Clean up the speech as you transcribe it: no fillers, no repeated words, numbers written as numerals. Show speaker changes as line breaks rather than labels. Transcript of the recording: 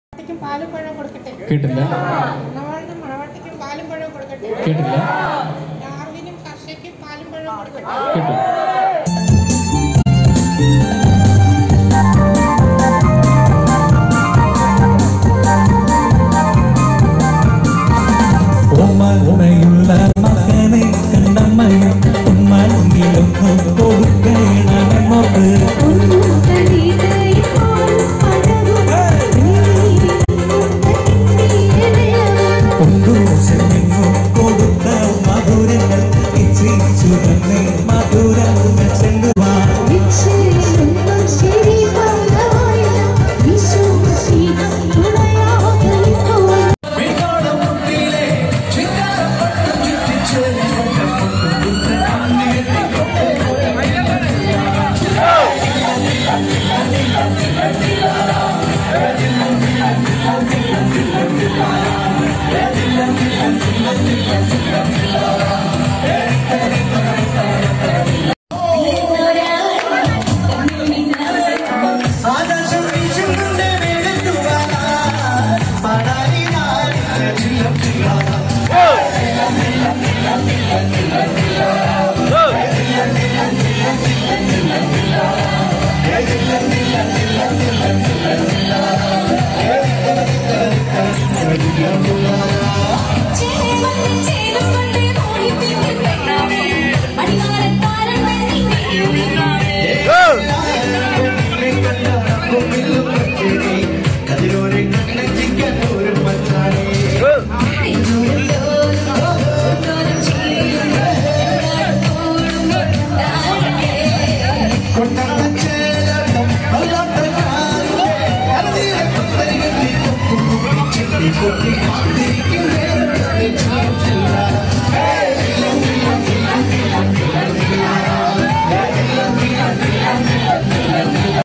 പാലും പഴം കൊടുക്കട്ടെ.
കേട്ടില്ല.
മണവാട്ടിക്കും പാലും പഴം കൊടുക്കട്ടെ.
കേട്ടില്ല.
ഡാർവിനും കർഷയ്ക്കും പാലും പഴം കൊടുക്കട്ടെ.
കേട്ടു.
ഓമനയുള്ള മകനെ കണ്ടമ്മയും ഉമ്മനെങ്കിലും കൊടുക്കേണമെന്നോട്ട് കൊടുത്ത മധുരങ്ങൾ ഇച്ഛിച്ചു തന്നെ മധുരങ്ങൾ ചെല്ലുവാൻ Hey!